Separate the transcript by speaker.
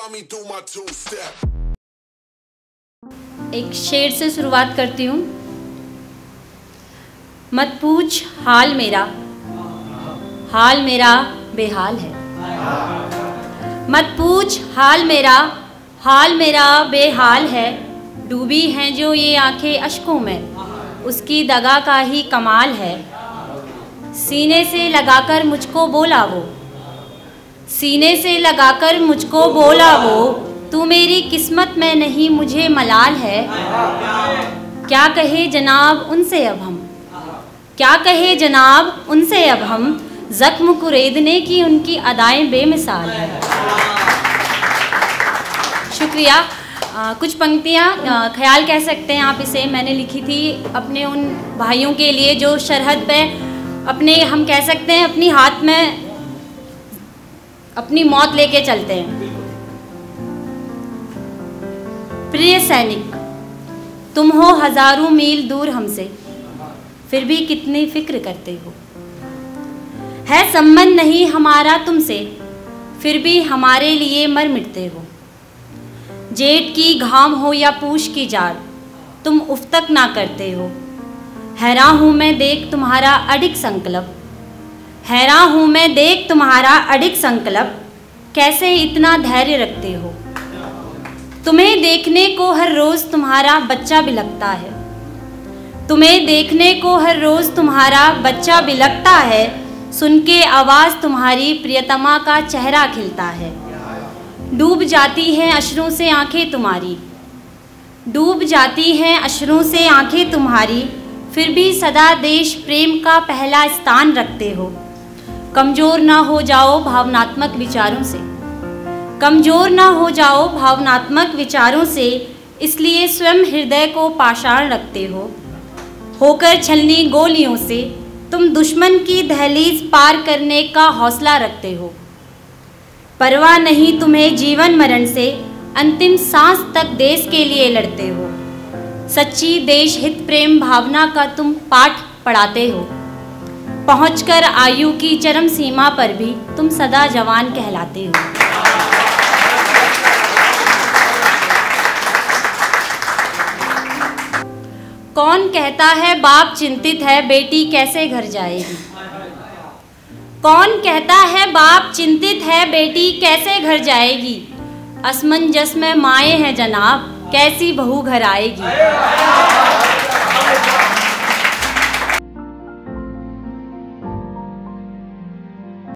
Speaker 1: एक शेर से शुरुआत करती हूँ। मत पूछ हाल मेरा बेहाल है। मत पूछ हाल मेरा बेहाल है। डूबी हैं जो ये आंखें अश्कों में, उसकी दगा का ही कमाल है। सीने से लगाकर मुझको बोला वो, सीने से लगाकर मुझको बोला वो, तू मेरी किस्मत में नहीं मुझे मलाल है। क्या कहे जनाब उनसे अब हम, क्या कहे जनाब उनसे अब हम, जख्म कुरेदने की उनकी अदाएं बेमिसाल है। शुक्रिया। कुछ पंक्तियाँ ख्याल कह सकते हैं आप इसे, मैंने लिखी थी अपने उन भाइयों के लिए जो सरहद पे अपने, हम कह सकते हैं अपनी हाथ में अपनी मौत लेके चलते हैं। प्रिय सैनिक, तुम हो हजारों मील दूर हमसे, फिर भी कितनी फिक्र करते हो। है संबंध नहीं हमारा तुमसे, फिर भी हमारे लिए मर मिटते हो। जेठ की घाम हो या पूष की जाड़, तुम उफ तक ना करते हो। हैरान हूँ मैं देख तुम्हारा अडिग संकल्प, हैरान हूँ मैं देख तुम्हारा अडिग संकल्प, कैसे इतना धैर्य रखते हो। तुम्हें देखने को हर रोज़ तुम्हारा बच्चा बिलखता है, तुम्हें देखने को हर रोज़ तुम्हारा बच्चा बिलखता है। सुन के आवाज़ तुम्हारी प्रियतमा का चेहरा खिलता है। डूब जाती हैं अश्रों से आंखें तुम्हारी, डूब जाती हैं अश्रों से आंखें तुम्हारी, फिर भी सदा देश प्रेम का पहला स्थान रखते हो। कमज़ोर ना हो जाओ भावनात्मक विचारों से, कमज़ोर ना हो जाओ भावनात्मक विचारों से, इसलिए स्वयं हृदय को पाषाण रखते हो। होकर छलनी गोलियों से तुम दुश्मन की दहलीज पार करने का हौसला रखते हो। परवाह नहीं तुम्हें जीवन मरण से, अंतिम सांस तक देश के लिए लड़ते हो। सच्ची देश हित प्रेम भावना का तुम पाठ पढ़ाते हो। पहुंचकर आयु की चरम सीमा पर भी तुम सदा जवान कहलाते हो। कौन कहता है बाप चिंतित है बेटी कैसे घर जाएगी। कौन कहता है बाप चिंतित है बेटी कैसे घर जाएगी। असमंजस में माए हैं जनाब, कैसी बहू घर आएगी।